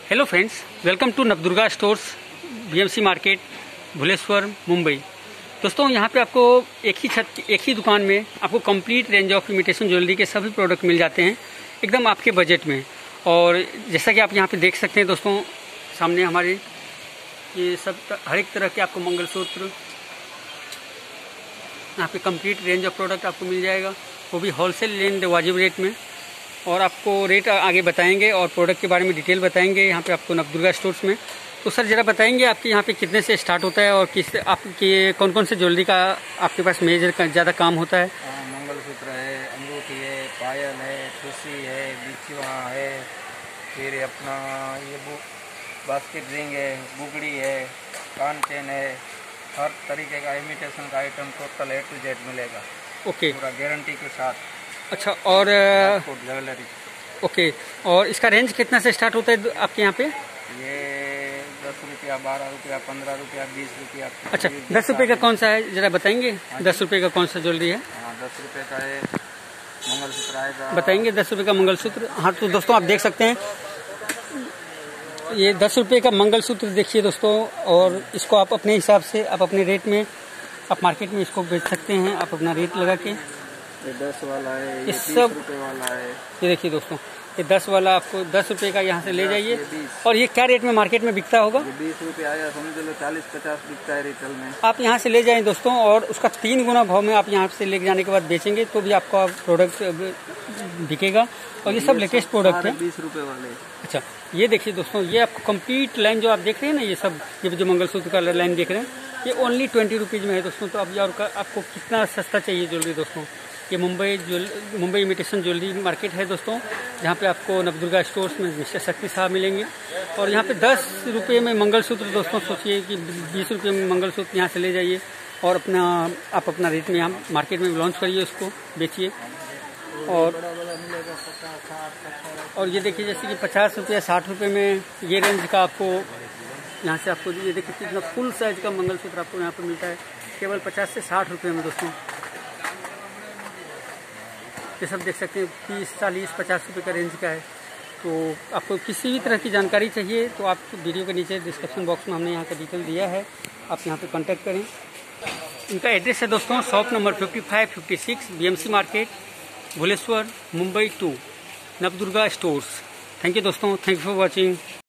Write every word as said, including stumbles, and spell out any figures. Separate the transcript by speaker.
Speaker 1: Hello friends, welcome to Navdurga stores, BMC market, Bhuleshwar, Mumbai. दोस्तों, यहाँ पे आपको एक ही छत एक ही दुकान में आपको complete range of imitation jewellery के सभी प्रोडक्ट मिल जाते हैं एकदम आपके बजट में। और जैसा कि आप यहाँ पे देख सकते हैं दोस्तों, सामने हमारे ये सब हर एक तरह के आपको मंगलसूत्र, यहाँ पे कंप्लीट रेंज ऑफ प्रोडक्ट आपको मिल जाएगा, वो भी होलसेल एंड वाजिब रेट में। और आपको रेट आगे बताएंगे और प्रोडक्ट के बारे में डिटेल बताएंगे यहाँ पे आपको नवदुर्गा स्टोर्स में। तो सर ज़रा बताएंगे आपके यहाँ पे कितने से स्टार्ट होता है और किस आपके कौन कौन से ज्वेलरी का आपके पास मेजर का ज़्यादा काम होता है?
Speaker 2: मंगलसूत्र है, अंगूठी है, पायल है, ठुसी है, बिछुआ है, फिर अपना ये बास्केट रिंग है, बुगड़ी है, कान चेन है, हर तरीके का इमिटेशन का item total A to Z मिलेगा।
Speaker 1: ओके,
Speaker 2: पूरा गारंटी के साथ।
Speaker 1: अच्छा, और
Speaker 2: ज्वेलरी।
Speaker 1: ओके, और इसका रेंज कितना से स्टार्ट होता है आपके यहाँ पे?
Speaker 2: ये दस रुपया, बारह रुपया, पंद्रह रुपया, बीस रुपया।
Speaker 1: अच्छा, दस रुपये का कौन सा है जरा बताएंगे? दस रुपये का कौन सा ज्वेलरी है?
Speaker 2: हाँ, दस रुपये का है मंगलसूत्र आएगा।
Speaker 1: बताएंगे दस रुपये का मंगलसूत्र। हाँ, तो दोस्तों आप देख सकते हैं ये दस रुपये का मंगलसूत्र देखिए दोस्तों, और इसको आप अपने हिसाब से आप अपने रेट में आप मार्केट में इसको बेच सकते हैं, आप अपना रेट लगा के।
Speaker 2: ये दस वाला है, ये
Speaker 1: इस
Speaker 2: बीस
Speaker 1: सब
Speaker 2: रुपये वाला है।
Speaker 1: ये देखिए दोस्तों, ये दस वाला आपको दस रुपये का यहाँ से ले जाइए। और ये क्या रेट में मार्केट में बिकता होगा?
Speaker 2: ये बीस रुपये आया, समझ लो चालीस पचास बिकता है रिटेल में।
Speaker 1: आप यहाँ से ले जाएं दोस्तों, और उसका तीन गुना भाव में आप यहाँ से ले जाने के बाद बेचेंगे तो भी आपका प्रोडक्ट बिकेगा। और ये सब लेटेस्ट प्रोडक्ट है,
Speaker 2: बीस रुपये वाले।
Speaker 1: अच्छा, ये देखिए दोस्तों, ये आपको कंप्लीट लाइन जो आप देख रहे हैं ना, ये सब ये जो मंगलसूत्र का लाइन देख रहे हैं, ये ओनली ट्वेंटी रुपीज़ में है दोस्तों। तो अब ये और आपको कितना सस्ता चाहिए ज्वेलरी दोस्तों। ये Mumbai jewel Mumbai imitation jewellery market है दोस्तों, जहाँ पे आपको नवदुर्गा स्टोर्स में मिस्टर शक्ति साहब मिलेंगे। और यहाँ पे दस रुपये में मंगलसूत्र दोस्तों, सोचिए कि बीस रुपये में मंगलसूत्र यहाँ से ले जाइए और अपना आप अपना रेट में यहाँ मार्केट में लॉन्च करिए, उसको बेचिए। और और ये देखिए, जैसे कि पचास रुपये साठ रुपये में ये रेंज का आपको यहाँ से आपको ये देखिए कितना फुल साइज का मंगलसूत्र आपको यहाँ पर मिलता है केवल पचास से साठ रुपये में दोस्तों। ये सब देख सकते हैं तीस चालीस पचास रुपये का रेंज का है। तो आपको किसी भी तरह की जानकारी चाहिए तो आप वीडियो के नीचे डिस्क्रिप्शन बॉक्स में हमने यहाँ का डिटेल दिया है, आप यहाँ पे कांटेक्ट करें। इनका एड्रेस है दोस्तों shop number fifty five fifty six, BMC market, Bhuleshwar, Mumbai two, Navdurga stores. Thank you दोस्तों, थैंक यू फॉर वॉचिंग।